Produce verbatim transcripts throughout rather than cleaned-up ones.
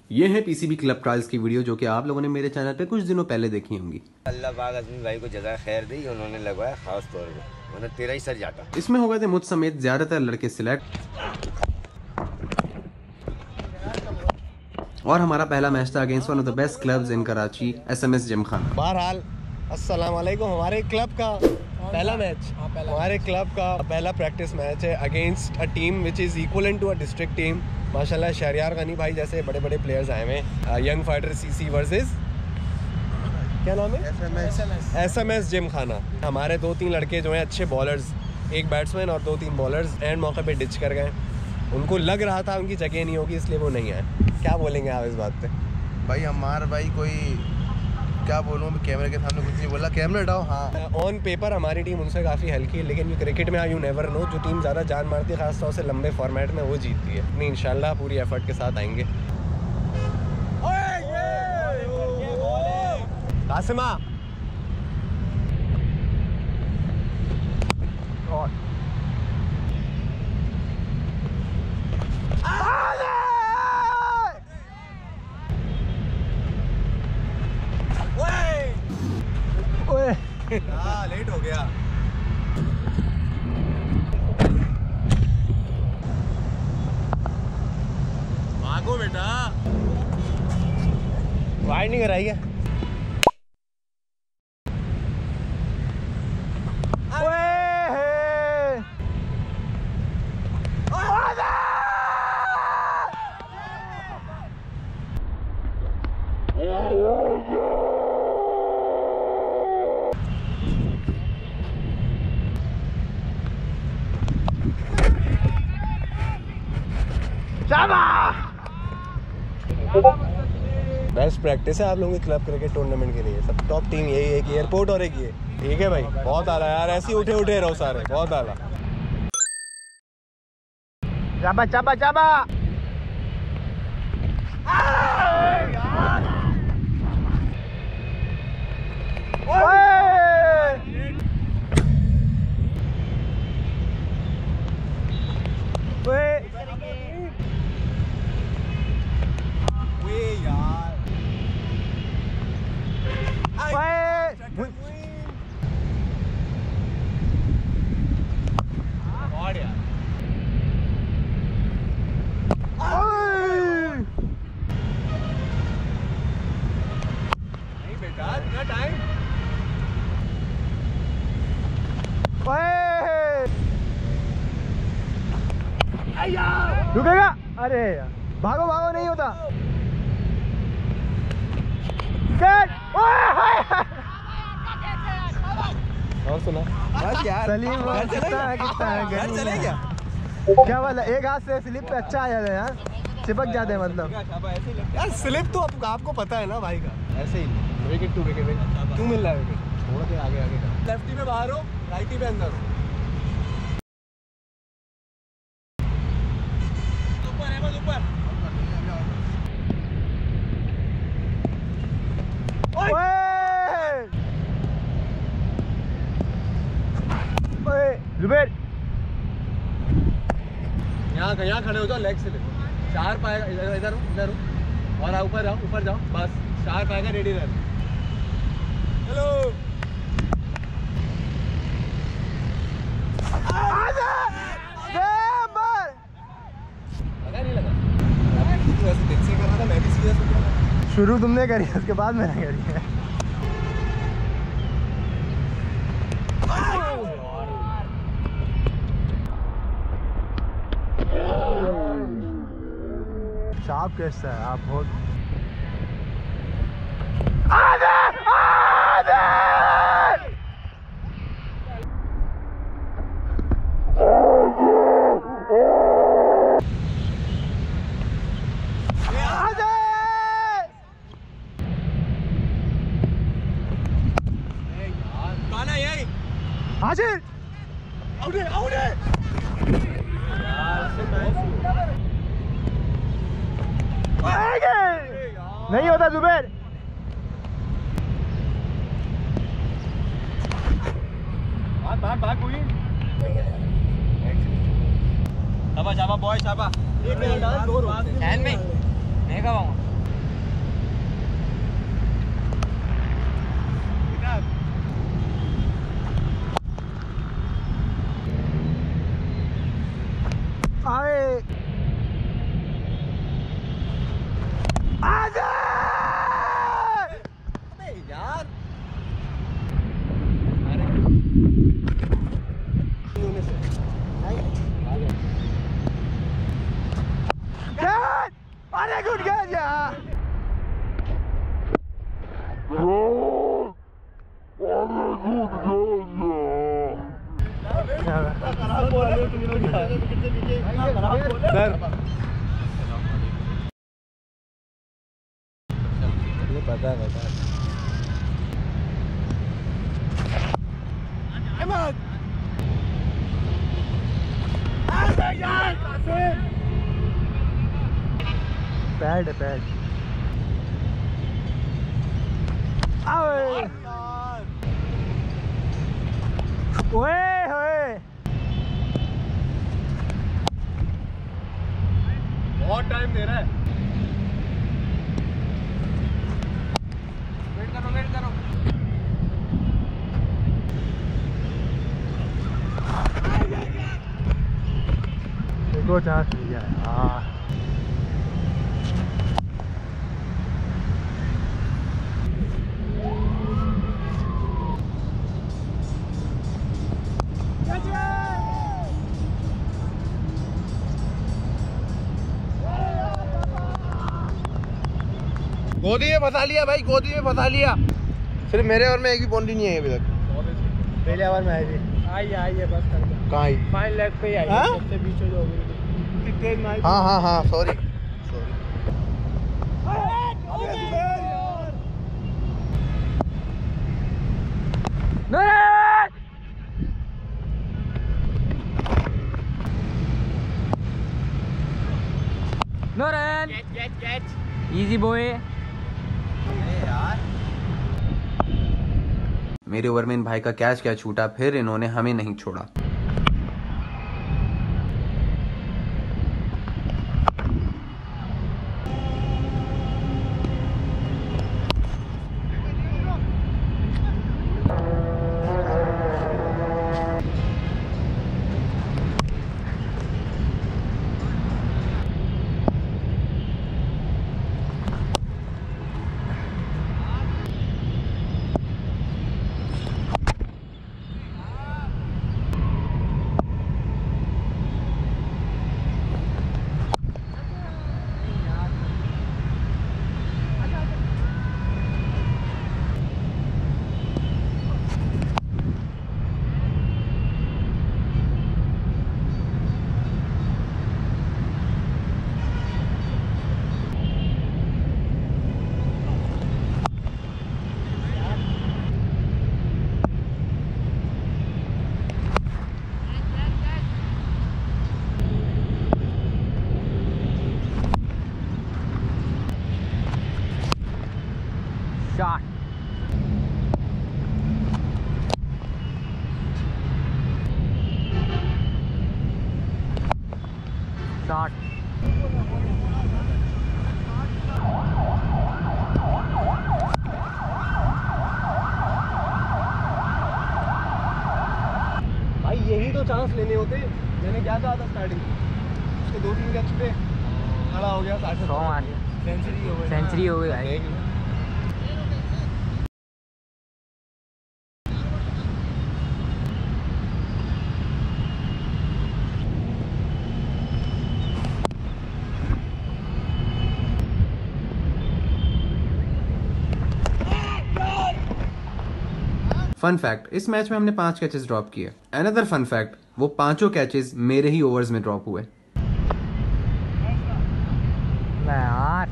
ये है PCB club trials की वीडियो जो कि आप लोगों ने मेरे चैनल पे कुछ दिनों पहले देखी होंगी। अल्लाह पाक अज़मी भाई को जज़ाए खैर दी, उन्होंने लगवाया खास तौर पे, वरना तेरा ही सर जाता। इसमें हो गए थे मुझ समेत ज्यादातर लड़के सिलेक्ट और हमारा पहला मैच था against one of the best clubs in Karachi, SMS Gymkhana. बहरहाल अस्सलाम वालेकुम। हमारे क्लब का पहला मैच हमारे क्लब का पहला प्रैक्टिस मैच है against a team which is equivalent to a district team. माशाल्लाह शहरियार गनी भाई जैसे बड़े बड़े प्लेयर्स आए हुए हैं। यंग फाइटर सीसी वर्सेस क्या नाम है, एसएमएस जिमखाना। हमारे दो तीन लड़के जो हैं अच्छे बॉलर्स, एक बैट्समैन और दो तीन बॉलर्स एंड मौके पे डिच कर गए। उनको लग रहा था उनकी जगह नहीं होगी इसलिए वो नहीं आए। क्या बोलेंगे आप इस बात पे? भाई हमारा भाई कोई क्या बोलूँ, कैमरे के सामने कुछ नहीं बोला, कैमरा हटाओ। हाँ, ऑन पेपर हमारी टीम उनसे काफ़ी हल्की है, लेकिन क्रिकेट में यू नेवर नो, जो टीम ज़्यादा जान मारती है खासतौर से लंबे फॉर्मेट में वो जीतती है। नहीं, इंशाल्लाह पूरी एफर्ट के साथ आएंगे। कासिमा हाँ, लेट हो गया। भागो बेटा, वाइड नहीं कराई क्या? बेस्ट प्रैक्टिस है आप लोगों के क्लब क्रिकेट टूर्नामेंट के लिए। सब टॉप टीम यही है कि एयरपोर्ट और एक ये। ठीक है भाई, बहुत आला यार, ऐसे ही उठे उठे रहो सारे, बहुत आला। चाबा चाबा चाबा रुकेगा। अरे यार, भागो भागो, नहीं होता। और सुना बस यार, सलीम घर चलेगा घर चलेगा क्या वाला, एक हाथ से स्लिप पे अच्छा आ जाता है यार, चिपक जाते हैं मतलब यार। स्लिप तो आप, आपको पता है ना भाई का, ऐसे ही विकेट टू विकेट क्यों मिल रहा है विकेट, छोड़ के आगे आगे का। लेफ्टी में बाहर हो, राइटी में अंदर हो। जुबेर यहाँ यहाँ खड़े हो जाओ, लेग से देखो, चार पाएगा, इधर इधर इधर और ऊपर जाओ, ऊपर जाओ, बस चार पाएगा, रेडी रहना। हेलो लगा नहीं लगा, तू ऐसे दिल से कर रहा था, मैं भी सीरियस हो गया। शुरू तुमने करी, उसके बाद मैंने करी है। आप कैसा है आप? बहुत आधे, आधे! आधे! यही हाजिर, आउटे आउटे नहीं होता जुबेर। भाग भाग भाग कोई शाबा शाबा बॉय शाबा। एक मिनट डाल दो रोक एंड में नहीं खाऊंगा। यार अरे गुड गया यार पता पता पैड पैड ओए होए बहुत टाइम दे रहा है वेट करो वेट करो देखो चांस मिल गया हाँ गोदी में फंसा लिया भाई, गोदी में फंसा लिया। सिर्फ मेरे ओवर में एक भी बाउंड्री नहीं है अभी तक। पहले ओवर में आई थी आई आई है बस कर दो कहाँ आई? फाइन लेग पे ही आई है सबसे बीच में जो हो गई थी तेज मारी हाँ हाँ हाँ sorry sorry no run catch catch catch easy boy. मेरे ओवर में इन भाई का कैच क्या छूटा, फिर इन्होंने हमें नहीं छोड़ा। शॉट शॉट भाई यही तो चांस लेने होते। मैंने क्या कहा था स्टार्टिंग उसके दो तीन कैच पे खड़ा हो गया साठ सौ मार दिया सेंचुरी हो गई सेंचुरी हो गई भाई। फन फैक्ट, इस मैच में हमने पांच कैचेस ड्रॉप किए। अनदर फन फैक्ट, वो पांचों कैचेस मेरे ही ओवर्स में ड्रॉप हुए। यार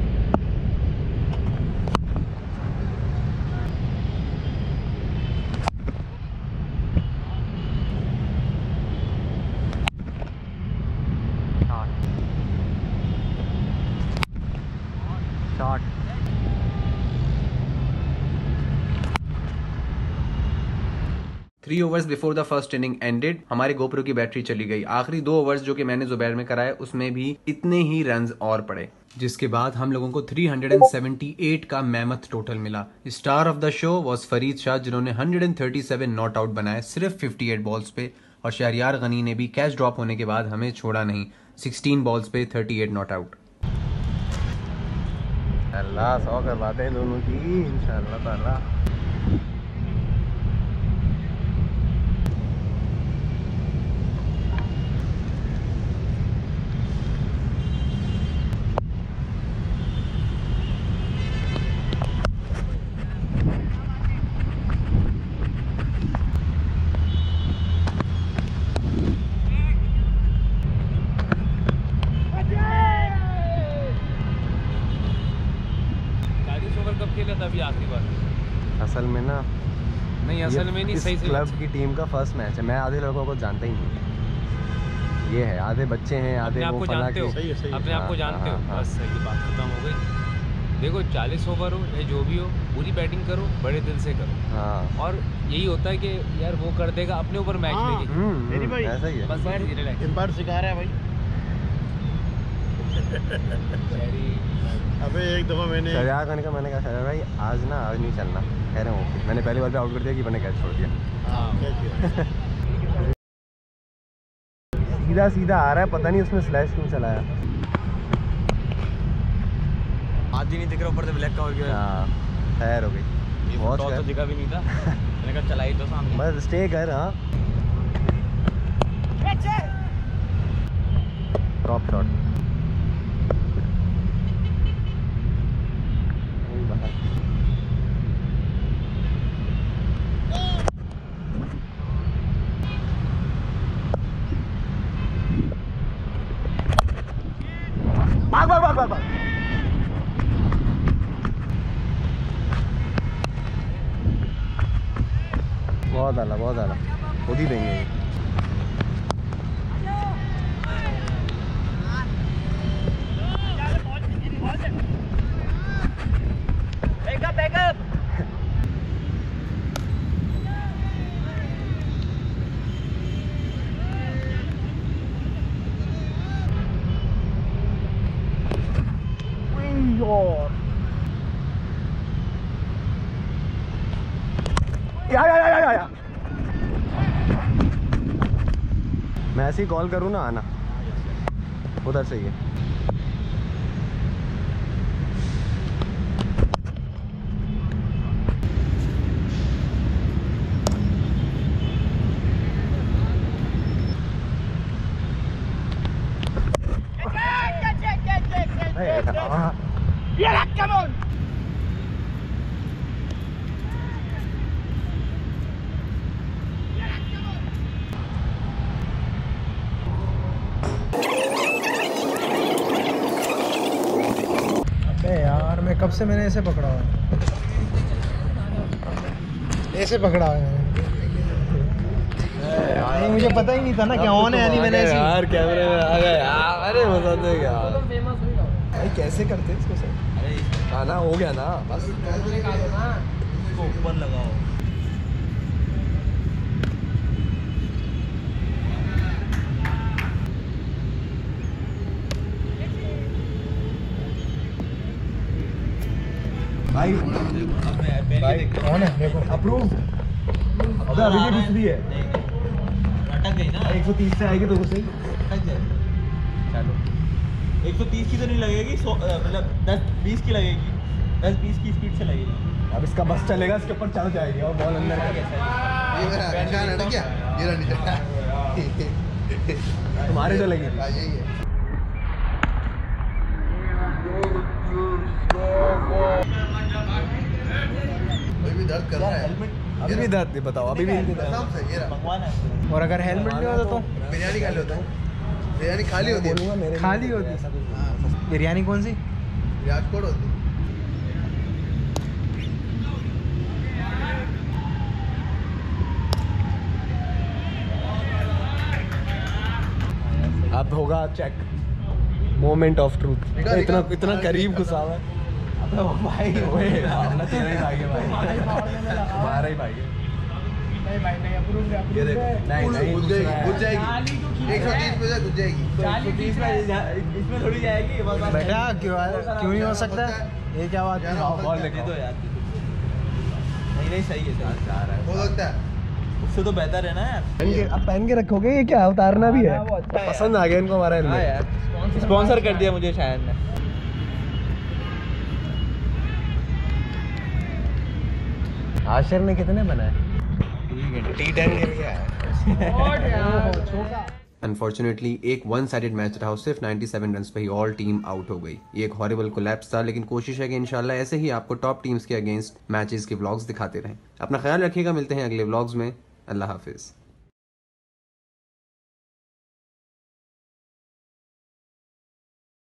shot three overs before the first inning ended हमारे गोप्रो की बैटरी चली गई। आखिरी दो ओवर्स जो कि मैंने जुबैर में कराए उसमें भी इतने ही रन्स और पड़े, जिसके बाद हम लोगों को तीन सौ अठहत्तर का मेहमत टोटल मिला। Star of the show was Farid Shah जिन्होंने एक सौ सैंतीस नॉट आउट बनाए सिर्फ अट्ठावन बॉल्स पे, और शहरियार गनी ने भी कैच ड्रॉप होने के बाद हमें छोड़ा नहीं, सोलह बॉल्स पे अड़तीस नॉट आउट। अल्लाह सौ करवाते हैं दोनों की इंशाल्लाह ताला। कब खेला था अभी आखिरी बार? असल में ना नहीं असल में नहीं, सही से क्लब की टीम का फर्स्ट मैच है। मैं आधे लोगों को जानता ही नहीं। ये है आधे बच्चे हैं, आधे अपने वो आपको फला जानते हो, के। अपने आपको हाँ, जानते हो, हाँ, हाँ। बस सही बात खत्म हो गई। देखो चालीस ओवर हो या जो भी हो, पूरी बैटिंग करो, बड़े दिल से करो। हाँ और यही होता है कि यार वो कर देगा अपने ऊपर मैच हम्म, लेके, हम्म, भाई, ऐसा ही है। बस रिलैक्स। इस बार सिखा रहा है भाई। अबे एक दफा मैंने शरिया खान का मैंने कहा शरिया भाई आज ना आज नहीं चलना, कह रहे हैं ओके। मैंने पहली बार पे आउट कर दिया कि मैंने कैच छोड़ दिया। सीधा सीधा आ रहा है, पता नहीं उसमें स्लैश क्यों चलाया। आज ही नहीं दिख रहा, ऊपर से ब्लैक कवर किया। हाँ खैर हो गई, वॉच तो कर दिखा भी नहीं था। मैंने कहा चलाई तो सामने। बस स्टे कर। हाँ ड्रॉप शॉट भाग भाग भाग भाग भाग। बहुत आला बहुत आला, खुद ही देंगे ये। या या या या या मैं ऐसे ही कॉल करूँ ना आना, उधर से ही है। यार मैं कब से मैंने ऐसे पकड़ा हुआ है, ऐसे पकड़ा हुआ है नहीं, मुझे पता ही नहीं था ना क्या ऑन है यानी मैंने ऐसे यार कैमरे में आ गए यार। अरे मजा देगा भाई, कैसे करते हैं इसको सर? अरे गाना हो गया ना बस, ऊपर लगाओ। भाई भाई कौन है देखो अप्रूव। अबे अभी भी दूसरी है, अटक गई ना। एक सौ तीस से आएगी तो सही। अटक जाए। चलो एक सौ तीस की तो नहीं लगेगी, सौ मतलब दस बीस की लगेगी, दस बीस की स्पीड से लगेगी। अब इसका बस चलेगा, इसके ऊपर चढ़ जाएगी और बॉल अंदर का तुम्हारे चलेगी। दर्द कर रहा है हेलमेट। अभी भी दर्द नहीं, बताओ अभी भी भगवान है। और अगर हेलमेट नहीं होता तो बिरयानी खाली होता है, बिरयानी खाली होती है, खाली होती। बिरयानी कौन सी? राजकोट होती। अब होगा चेक, मोमेंट ऑफ ट्रूथ। इतना इतना करीब घुसा हुआ है। अबे भाई ओए ना, तेरा ही भाई है भाई, हमारा ही भाई है। नहीं भाई नहीं, अप्रूव है, ये देखो नहीं नहीं घुस जाएगी, घुस जाएगी एक सौ तीस पे से घुस जाएगी। इसमें थोड़ी जाएगी बेटा। क्यों क्यों नहीं हो सकता? ये क्या बात है? बॉल देखो दो यार। नहीं नहीं सही है, सही जा रहा है। हो सकता है, उससे तो बेहतर है ना यार। पहन के अब पहन के रखोगे, ये क्या उतारना भी है? पसंद आ गया इनको हमारा हेलमेट। स्पॉन्सर कर दिया मुझे शायद ने। आशिर ने कितने बनाए? टी टेन खेल गया है। अनफॉर्चुनेटली एक वन साइडेड मैच रहा, सिर्फ सत्तानवे रन्स पे ही ऑल टीम आउट हो गई। ये एक हॉरिबल कोलैप्स था, लेकिन कोशिश है कि इंशाल्लाह ऐसे ही आपको टॉप टीम्स के अगेंस्ट मैचेस के व्लॉग्स दिखाते रहें। अपना ख्याल रखिएगा, मिलते हैं अगले व्लॉग्स में। अल्लाह हाफिज।